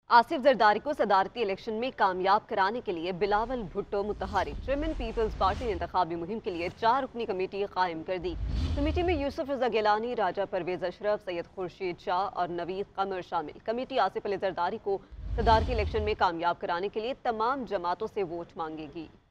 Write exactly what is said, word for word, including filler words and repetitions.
आसिफ जरदारी को सदारती इलेक्शन में कामयाब कराने के लिए बिलावल भुट्टो मुतहरिक चेयरमैन पीपल्स पार्टी ने इंतखाबी मुहिम के लिए चार रुकनी कमेटी कायम कर दी। कमेटी में यूसुफ रजा गिलानी, राजा परवेज अशरफ, सैयद खुर्शीद शाह और नवीद कमर शामिल। कमेटी आसिफ अली जरदारी को सदारती इलेक्शन में कामयाब कराने के लिए तमाम जमातों से वोट मांगेगी।